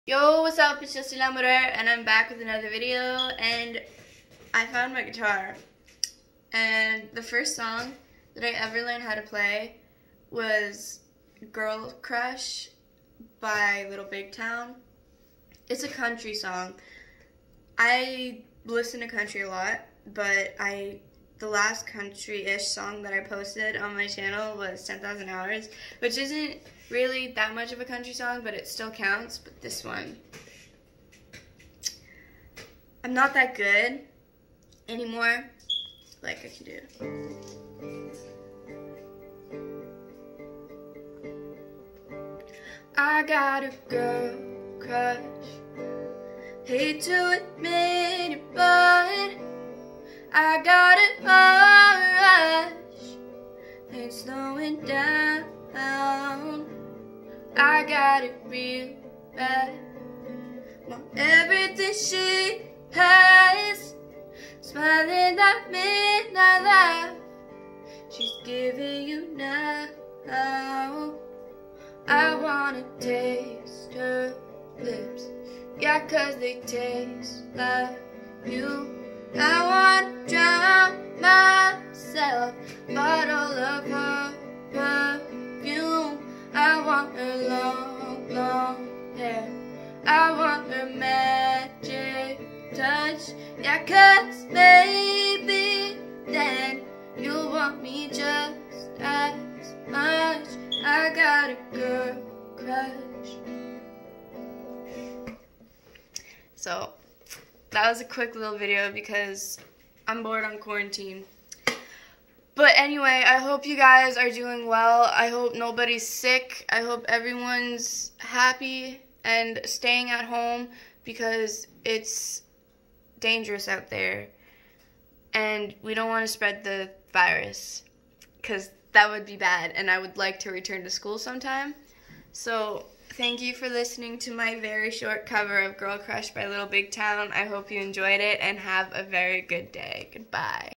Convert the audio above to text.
Yo, what's up? It's Jesse Lamoureux, and I'm back with another video, and I found my guitar. And the first song that I ever learned how to play was Girl Crush by Little Big Town. It's a country song. I listen to country a lot, but the last country-ish song that I posted on my channel was 10,000 Hours, which isn't really that much of a country song, but it still counts. But this one, I'm not that good anymore. Like I can do. I got a girl crush. Hate to admit it, but I got a rush. Ain't slowing down. I got it real bad. Want everything she has. Smiling that midnight laugh she's giving you now. I wanna taste her lips, yeah, 'cause they taste like you. I wanna drown myself, bottle of her perfume. I want her long, long hair. I want her magic touch, yeah, 'cause maybe then you'll want me just as much. I got a girl crush. So that was a quick little video because I'm bored on quarantine. But anyway, I hope you guys are doing well. I hope nobody's sick. I hope everyone's happy and staying at home because it's dangerous out there. And we don't want to spread the virus because that would be bad. And I would like to return to school sometime. So thank you for listening to my very short cover of Girl Crush by Little Big Town. I hope you enjoyed it and have a very good day. Goodbye.